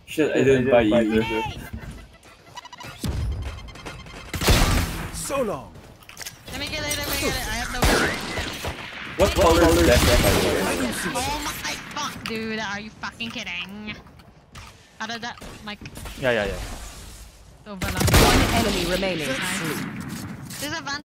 Shit, I didn't buy either. So long. Let me get it. I have no. What color is that, by the way? Oh my fuck, dude. Are you fucking kidding? Out of that, Mike. Yeah. Over lang. One enemy remaining. Nice. There's a van.